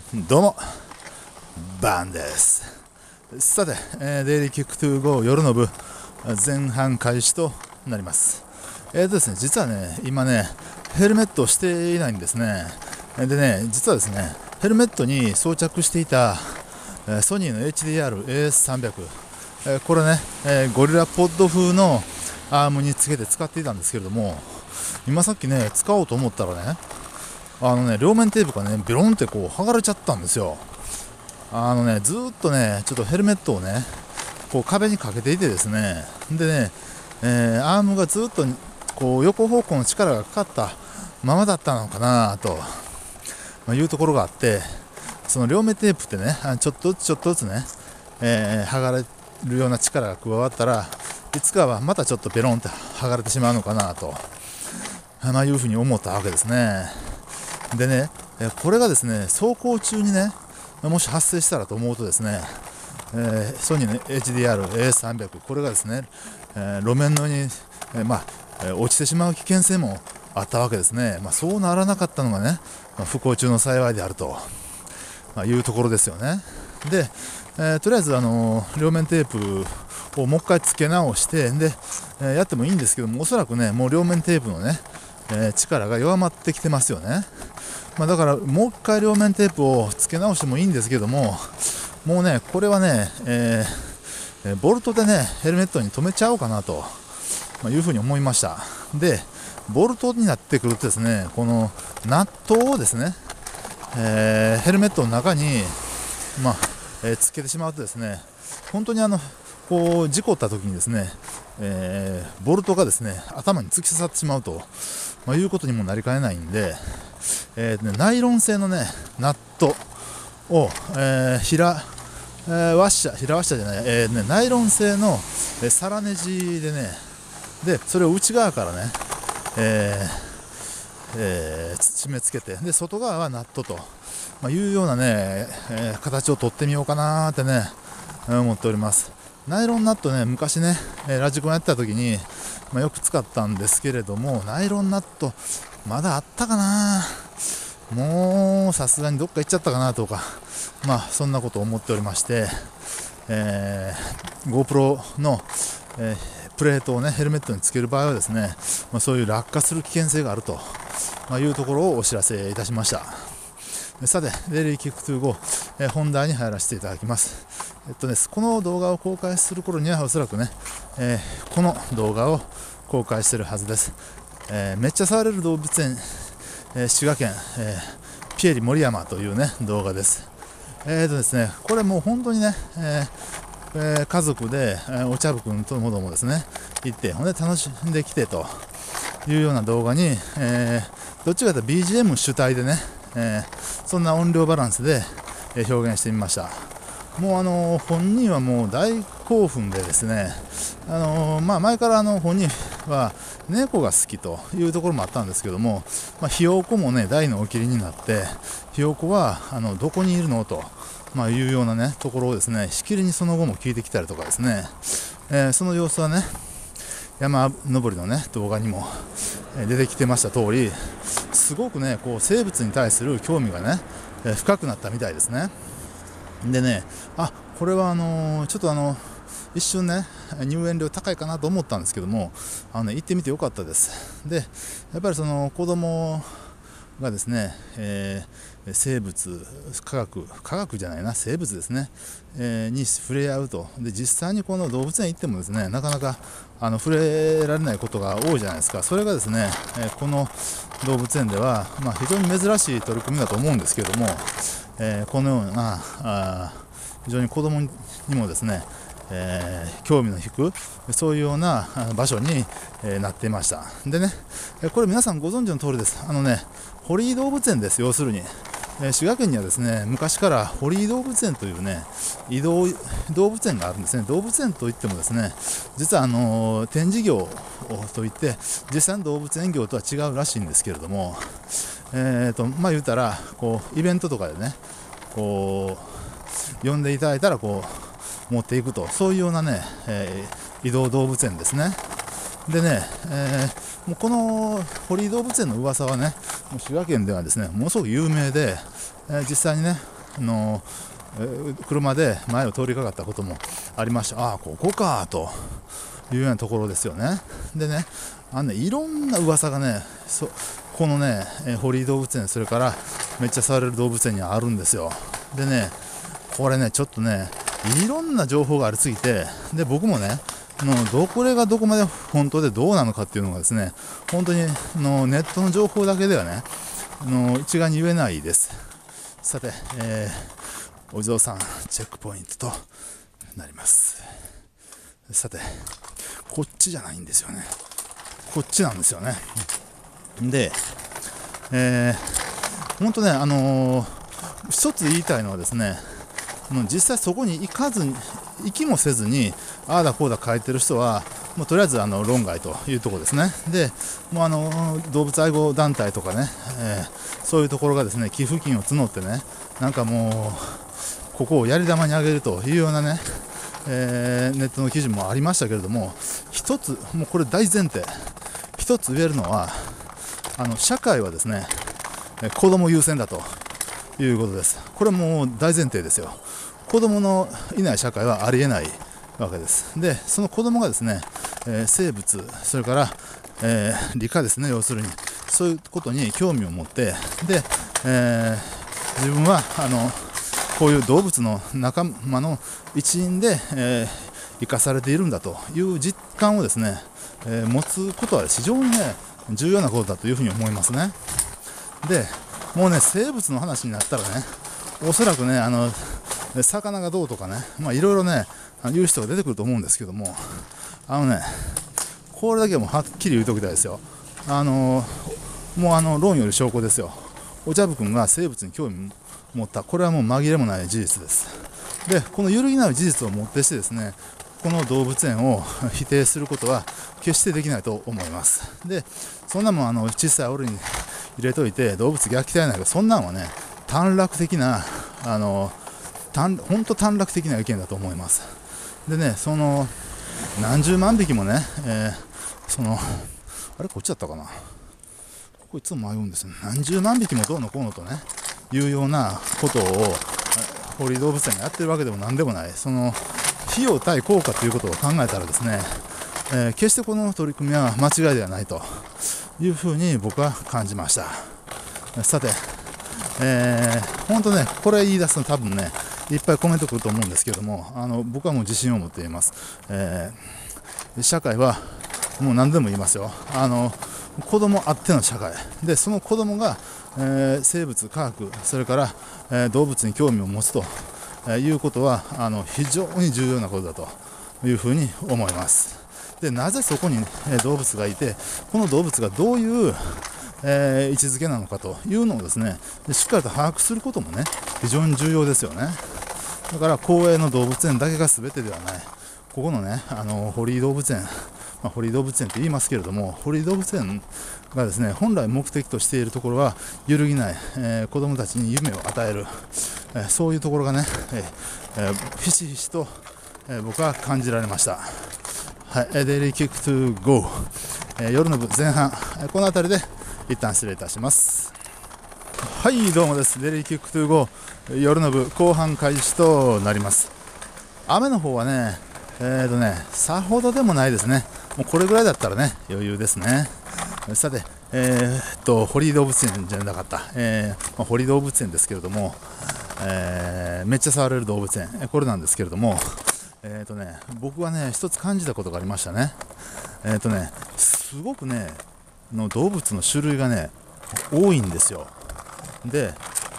どうもバンです。さて、デイリーキックトゥーゴー夜の部前半開始となります。ですね、実はね今ねヘルメットをしていないんですね。でね、実はですねヘルメットに装着していたソニーの HDR-AS300、これね、ゴリラポッド風のアームにつけて使っていたんですけれども、今さっきね使おうと思ったらね両面テープがねビロンってこう剥がれちゃったんですよ。ずーっとねちょっとヘルメットをねこう壁にかけていてですね、でね、アームがずっとこう横方向の力がかかったままだったのかなと、いうところがあって、その両面テープってねちょっとずつね、剥がれるような力が加わったらいつかはまたちょっとペロンって剥がれてしまうのかなと、いうふうに思ったわけですね。でね、これがですね走行中にねもし発生したらと思うとですね、ソニーの HDR-AS300 これがですね、路面の上に、落ちてしまう危険性もあったわけですね。そうならなかったのがね、不幸中の幸いであると、いうところですよね。で、とりあえず両面テープをもう一回付け直してで、やってもいいんですけども、おそらくねもう両面テープのね、力が弱まってきてますよね。だからもう一回両面テープを付け直してもいいんですけども、もうねこれはね、ボルトでねヘルメットに留めちゃおうかなと、いうふうに思いました。でボルトになってくるとですね、このナットをですね、ヘルメットの中に、つけてしまうとですね、本当にこう事故った時にですね、ボルトがですね頭に突き刺さってしまうと、いうことにもなりかねないんで、ナイロン製のねナットを、平ワッシャーじゃない、ナイロン製の、サラネジでね、でそれを内側からね、締め付けて、で外側はナットと、いうようなね、形を取ってみようかなってね思っております。ナイロンナットね昔ね、ラジコンやってた時に、よく使ったんですけれども、ナイロンナットまだあったかな、もうさすがにどっか行っちゃったかなとか、そんなことを思っておりまして、GoPro の、プレートをねヘルメットにつける場合はですね、そういう落下する危険性があると、いうところをお知らせいたしました。さてデイリーキックトゥーゴー、本題に入らせていただきます。この動画を公開する頃にはおそらくね、この動画を公開しているはずです。めっちゃ触れる動物園、滋賀県、ピエリ森山というね動画です。ですね、これもう本当にね、家族で、お茶部君ともどもですね行って、ほんで楽しんできてというような動画に、どっちかというと BGM 主体でね、そんな音量バランスで、表現してみました。もう本人はもう大興奮でですね、前から本人は猫が好きというところもあったんですけども、ひよこもね大のお気になって、ひよこはどこにいるのと、いうようなねところをですねしきりにその後も聞いてきたりとかですね、その様子はね山登りのね動画にも出てきてました通り、すごくねこう生物に対する興味がね深くなったみたいですね。でね、これはちょっと一瞬ね入園料高いかなと思ったんですけども、行ってみてよかったです。でやっぱりその子供がですね、生物科学じゃないな生物ですね、に触れ合うと。で実際にこの動物園行ってもですねなかなか触れられないことが多いじゃないですか。それがですね、この動物園では、非常に珍しい取り組みだと思うんですけれども、このような非常に子供にもですね、興味の引くそういうような場所に、なっていました。でね、これ皆さんご存知の通りです。堀井動物園です。要するに、滋賀県にはですね昔から堀井動物園というね移動動物園があるんですね。動物園といってもですね実は展示業といって実際の動物園業とは違うらしいんですけれども、言うたらこうイベントとかでねこう呼んでいただいたらこう持っていくと、そういうようなね、移動動物園ですね。でね、もうこの堀井動物園の噂はねもう滋賀県ではですねものすごく有名で、実際にね車で前を通りかかったこともありました。ああ、ここかというようなところですよね。でね、いろんな噂がね、このね、堀井動物園、それからめっちゃ触れる動物園にはあるんですよ。でね、これね、ちょっとね、いろんな情報がありすぎて、で僕もね、これがどこまで本当でどうなのかっていうのがですね、本当にネットの情報だけではね、一概に言えないです。さて、お地蔵さんチェックポイントとなります。さて、こっちじゃないんですよね。こっちなんですよね。で、本当ね、一つ言いたいのはですね、実際そこに行きもせずにああだこうだ書いてる人はもうとりあえず論外というところですね。でもう動物愛護団体とかね、そういうところがですね寄付金を募ってね、なんかもうここをやり玉にあげるというようなね、ネットの記事もありましたけれども、一つもうこれ大前提、一つ言えるのは社会はですね子供優先だということです。これもう大前提ですよ。子供のいない社会はありえないわけです。でその子供がですね、生物、それから、理科ですね、要するにそういうことに興味を持って、で、自分はこういう動物の仲間の一員で、生かされているんだという実感をですね、持つことは非常にね重要なことだというふうに思いますね。でもうね、生物の話になったらね、おそらくね魚がどうとかね、いろいろね言う人が出てくると思うんですけども、ね、これだけはもうはっきり言うときたいですよ。もう論より証拠ですよ。お茶部君が生物に興味を持った、これはもう紛れもない事実です。でこの揺るぎない事実をもってしてですね、この動物園を否定することは決してできないと思います。でそんなもん小さい檻に入れといて動物虐待ないけど、そんなんはね短絡的な本当短絡的な意見だと思います。でね、何十万匹もね、あれこっちだったかな、ここいつも迷うんですよ。何十万匹もどうのこうのとねいうようなことを堀井動物園がやってるわけでも何でもない。費用対効果ということを考えたらですね、決してこの取り組みは間違いではないというふうに僕は感じました。さて、本当ね、これ言い出すと多分ねいっぱいコメント来ると思うんですけども、僕はもう自信を持って言います。社会はもう何でも言いますよ。子供あっての社会で、その子供が、生物科学、それから、動物に興味を持つと、いうことは非常に重要なことだというふうに思います。でなぜそこに、動物がいて、この動物がどういう、位置づけなのかというのをですねしっかりと把握することもね非常に重要ですよね。だから公営の動物園だけが全てではない、ここのね堀井動物園、堀井動物園と言いますけれども、堀井動物園がですね本来目的としているところは揺るぎない、子どもたちに夢を与える、そういうところがね、ひしひしと、僕は感じられました。はい、デイリーキックトゥーゴー、夜の部前半、この辺りで一旦失礼いたします。はいどうもです。デイリーキックトゥーゴー夜の部後半開始となります。雨の方はねさほどでもないですね。もうこれぐらいだったらね余裕ですね。さて堀井動物園じゃなかった、堀井動物園ですけれども、めっちゃ触れる動物園、これなんですけれども、僕はね一つ感じたことがありましたね。すごくね動物の種類がね多いんですよ。で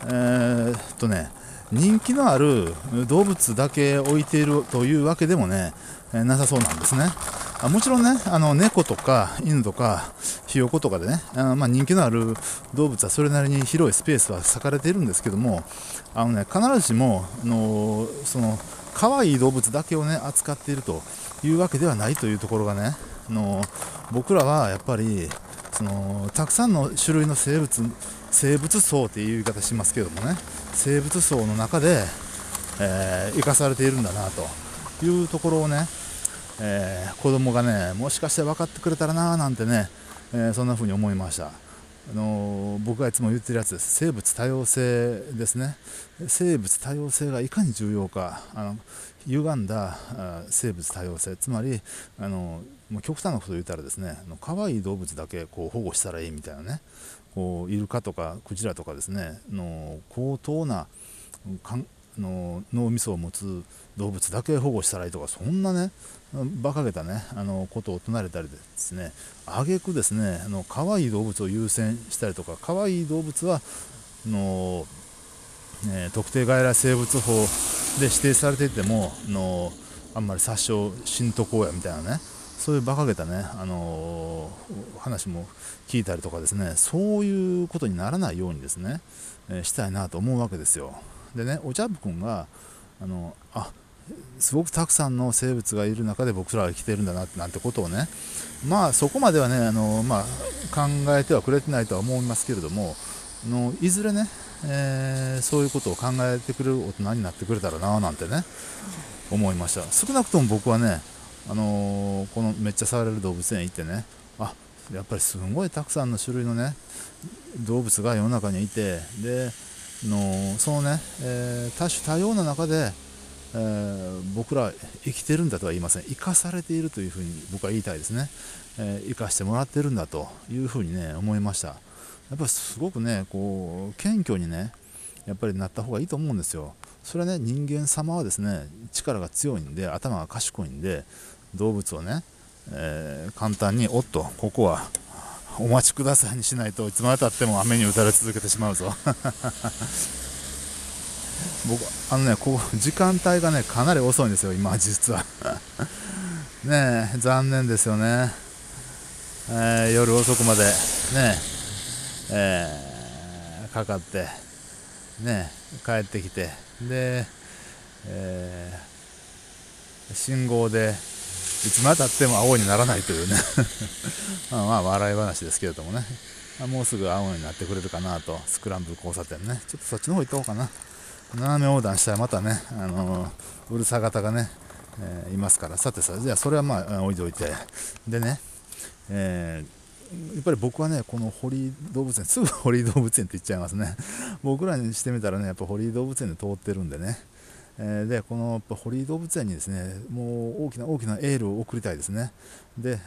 人気のある動物だけ置いているというわけでもねなさそうなんですね。もちろんね猫とか犬とかひよことかでね人気のある動物はそれなりに広いスペースは割かれているんですけども、必ずしも可愛い動物だけをね扱っているというわけではないというところがね僕らはやっぱりたくさんの種類の生物層という言い方しますけどもね、生物層の中で、生かされているんだなというところをね、子供がねもしかして分かってくれたらななんてね、そんな風に思いました。 僕がいつも言ってるやつです。生物多様性ですね。生物多様性がいかに重要か、歪んだ生物多様性、つまりもう極端なことを言ったらですね、可愛い動物だけこう保護したらいいみたいなね、こうイルカとかクジラとかですね高等な脳みそを持つ動物だけ保護したらいいとか、そんなね馬鹿げたねことを唱えたりですね、挙句ですね可愛い動物を優先したりとか、可愛い動物は特定外来生物法で指定されていてもあんまり殺傷しんとこうやみたいなね、そういう馬鹿げたね、話も聞いたりとかですね、そういうことにならないようにですね、したいなと思うわけですよ。でね、お茶部君がすごくたくさんの生物がいる中で僕らは生きてるんだななんてことをね、そこまではね考えてはくれてないとは思いますけれども、いずれね、そういうことを考えてくれる大人になってくれたらななんてね思いました。少なくとも僕はね、このめっちゃ触れる動物園行ってね、やっぱりすごいたくさんの種類のね動物が世の中にいて、でそのね、多種多様な中で、僕ら生きてるんだとは言いません。生かされているというふうに僕は言いたいですね。生かしてもらってるんだというふうにね思いました。やっぱりすごくねこう謙虚にねやっぱりなった方がいいと思うんですよ。それはね、人間様はですね力が強いんで頭が賢いんで、動物をね、簡単におっとここはお待ちくださいにしないといつまでたっても雨に打たれ続けてしまうぞ僕こう時間帯がねかなり遅いんですよ今実はねえ残念ですよね、夜遅くまでねかかってね帰ってきて、で、信号でいつまでたっても青にならないというね笑い話ですけれどもね、もうすぐ青になってくれるかなと。スクランブル交差点ね、ちょっとそっちの方行った方かな。斜め横断したらまたね、うるさ型がね、いますから。さてさ、じゃあそれは置いといて、でね、やっぱり僕はねこの堀井動物園、すぐ堀井動物園って言っちゃいますね僕らにしてみたらねやっぱ堀井動物園で通ってるんでね、でこの堀井動物園にですねもう大きな大きなエールを送りたいですね。で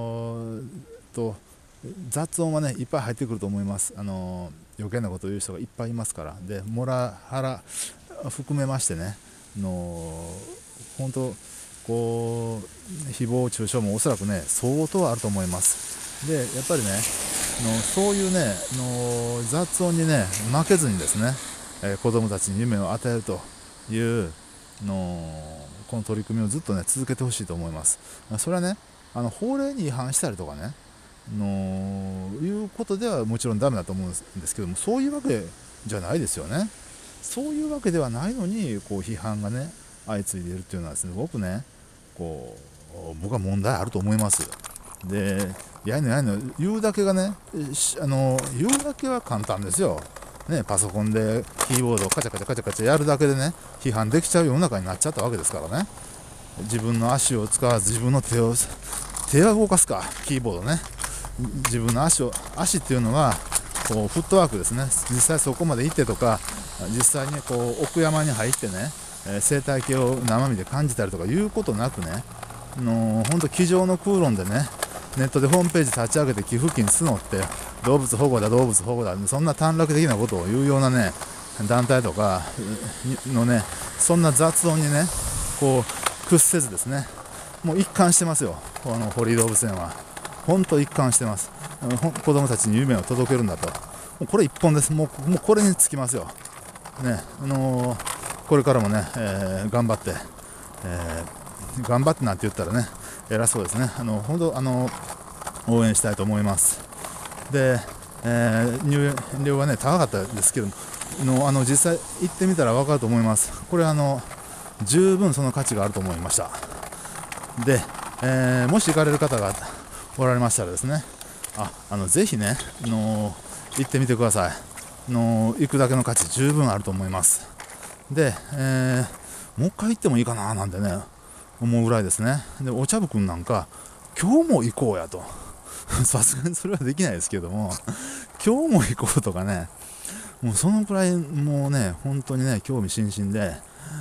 雑音はねいっぱい入ってくると思います。余計なことを言う人がいっぱいいますから。でモラハラ含めましてね本当こう誹謗中傷もおそらくね相当あると思います。でやっぱりねそういうね雑音にね負けずにですね、子どもたちに夢を与えるというこの取り組みをずっとね続けてほしいと思います。それはね法令に違反したりとかねいうことではもちろんダメだと思うんですけども、そういうわけじゃないですよね。そういうわけではないのにこう批判がね相次いでいるっていうのはすごくね僕は問題あると思います。でやいの言うだけがね言うだけは簡単ですよ、ね、パソコンでキーボードをカチャカチャカチャカチャやるだけでね批判できちゃう世の中になっちゃったわけですからね。自分の足を使わず自分の手は動かすか、キーボードね、自分の足っていうのはこうフットワークですね。実際そこまで行ってとか、実際にこう奥山に入ってね、生態系を生身で感じたりとかいうことなくね、本当机上の空論でねネットでホームページ立ち上げて寄付金募って動物保護だそんな短絡的なことを言うようなね団体とかのねそんな雑音にねこう屈せずですね、もう一貫してますよ堀井動物園は。本当一貫してます。子供たちに夢を届けるんだと。もうこれ一本です。もうこれにつきますよね。これからもね、頑張って、頑張ってなんて言ったらね偉そうですね。本当応援したいと思います。で、入料はね高かったですけども実際行ってみたら分かると思います。これ十分その価値があると思いました。で、もし行かれる方がおられましたらですねぜひね行ってみてください。行くだけの価値十分あると思います。で、もう一回行ってもいいかななんてね思うぐらいですね。でお茶部くんなんか今日も行こうやと、 さすがにそれはできないですけども、今日も行こうとかね、もうそのくらいもうね、本当にね、興味津々で、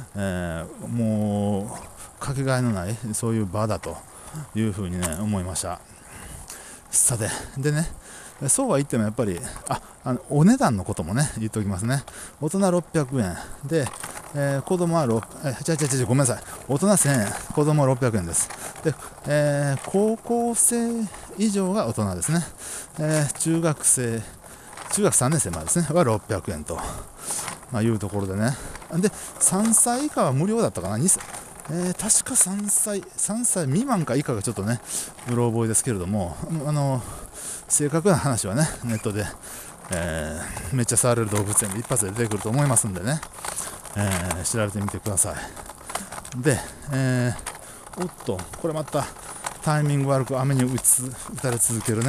もうかけがえのないそういう場だというふうにね思いました。さてでね、そうは言ってもやっぱりお値段のこともね言っておきますね。大人600円で、子供はごめんなさい、大人1000円、子供は600円です。で、高校生以上が大人ですね。中学3年生までですねは600円と、いうところでね。で3歳以下は無料だったかな、確か3歳未満か以下がちょっとねうろ覚えですけれども、正確な話はねネットで、めっちゃ触れる動物園で一発で出てくると思いますんでね、調べてみてください。で、おっとこれまたタイミング悪く雨に打たれ続けるね、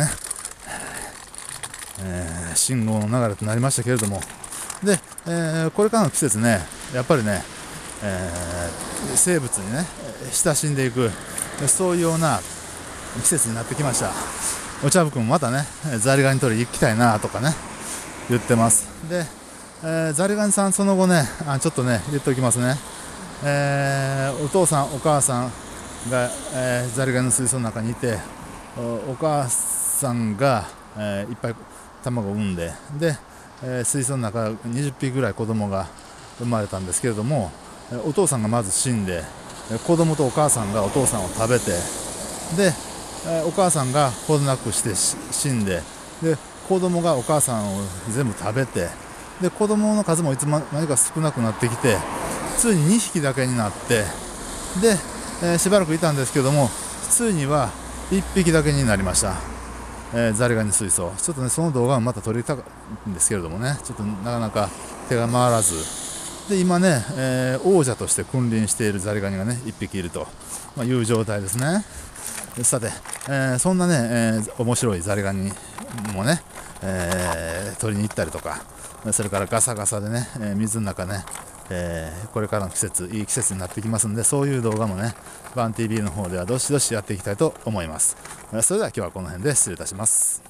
信号の流れとなりましたけれども、で、これからの季節ねやっぱりね、生物にね親しんでいく、そういうような季節になってきました。お茶ぶくんもまたねザリガニ取り行きたいなとかね言ってます。で、ザリガニさんその後ねちょっとね言っておきますね、お父さんお母さんが、ザリガニの水槽の中にいて、お母さんが、いっぱい卵を産んで、水槽の中20匹ぐらい子供が生まれたんですけれども、お父さんがまず死んで、子供とお母さんがお父さんを食べて、で、お母さんが程なくして死んで、で子供がお母さんを全部食べて、で子供の数もいつまにか少なくなってきて、ついに2匹だけになって、で、しばらくいたんですけども、ついには1匹だけになりました。ザリガニ水槽、ちょっとねその動画をまた撮りたいんですけれどもね、ちょっとなかなか手が回らずで、今ね、王者として君臨しているザリガニがね1匹いると、いう状態ですね。さて、そんなね、面白いザリガニもね、取りに行ったりとか、それからガサガサでね、水の中ね、これからの季節いい季節になってきますんで、そういう動画もねバン TV の方ではどしどしやっていきたいと思います。それでは今日はこの辺で失礼いたします。